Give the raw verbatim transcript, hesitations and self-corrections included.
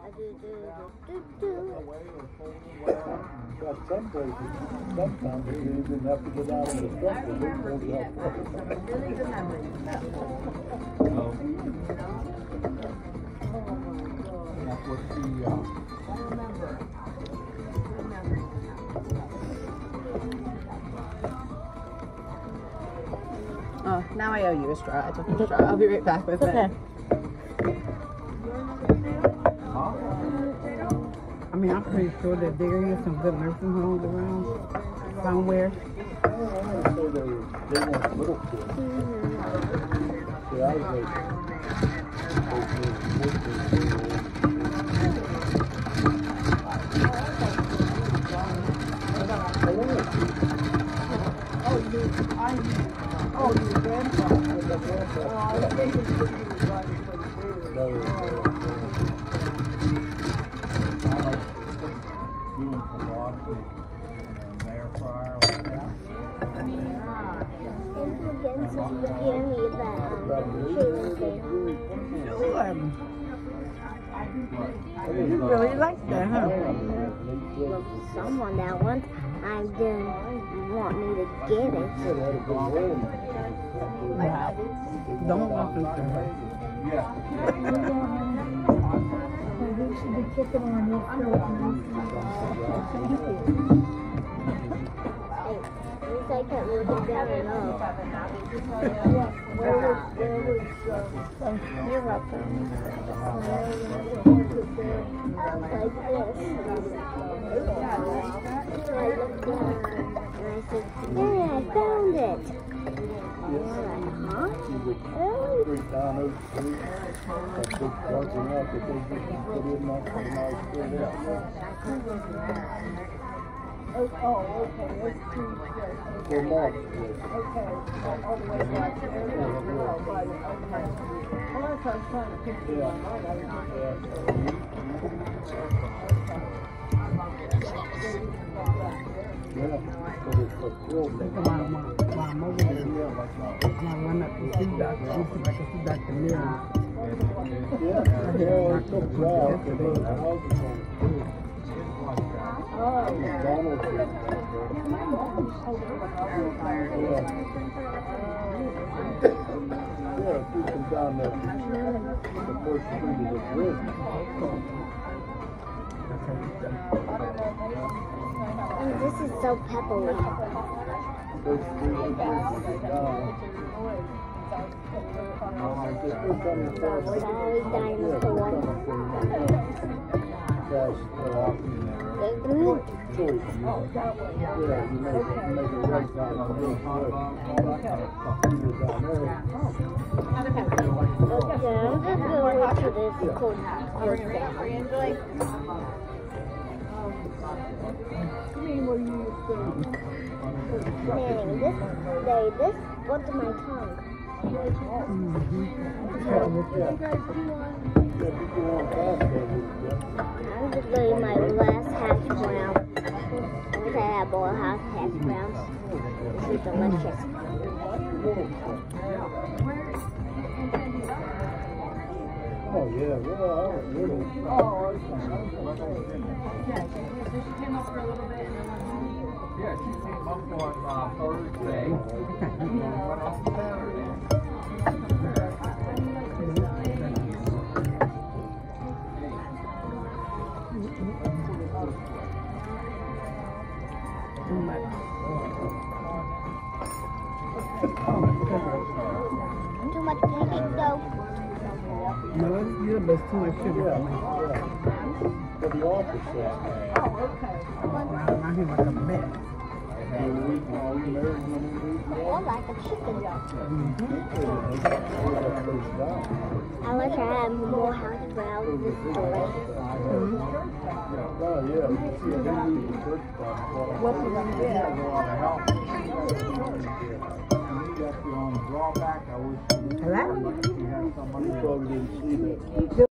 Got some places, sometimes you even have to get out of the truck and look for the help. Really good memory. That's what the, uh, I remember. Oh, now I owe you a straw. I took a straw. I'll be right back with Okay. it. I mean, I'm pretty sure that there is some good nursing homes around somewhere. they want little kids. See, I was like, Oh, you, I, oh, your grandfather. Oh, I was thinking you were driving for the food. no, doing philosophy and an air fryer like that. You really like that, huh? Someone that one time didn't want me to get it. Wow. Don't walk into her. Yeah. We should be kicking on this. I kept looking down and up. Where was, where was, uh, you're welcome. Like this. So I looked down and I said, hey, I found it. And they're like, huh? Really? Street down those streets, that big parking lot that they just put in that nice street out. Oh, oh, okay, that's two, yes, Well, Mark, okay, all the way back to there, oh, right, okay. Well, that's what I was trying to picture in my mind, I was yeah, but it's fulfilled. Think about my, my mother there. When I went up to see Doctor, I used to like to see Doctor Mary. Yeah, yeah, it's so proud that the houses on McDonald's. Yeah, if you come down there, the first street is a bridge. And this is so peppery. First street is down. Sorry, dinosaur. That's Good. choice. Yeah, you make, you make a right down on this road. Down there. Okay, I'm just going to this cold enjoy. You mean where you used to? Man, this day, this what's my tongue? I'm just doing my last hash brown. Once I have all half hash browns. This is delicious. Oh yeah, well, I was little. Oh, okay. Yeah, so she came up for a little bit and then went home. Yeah, she came up on uh, Thursday. Went on Saturday. Too much pancake dough. No, it's good, but it's too much sugar Yeah, for me. yeah. For the office, yeah. Oh, okay. I hear like a mess. And we, uh, we married when we Or like a chicken. were I wish I had more hash browns this way. Oh yeah, we see a new church down. What's it gonna be? A lot of help. And he got the on drawback. I wish Hello? he had somebody. We probably didn't see that.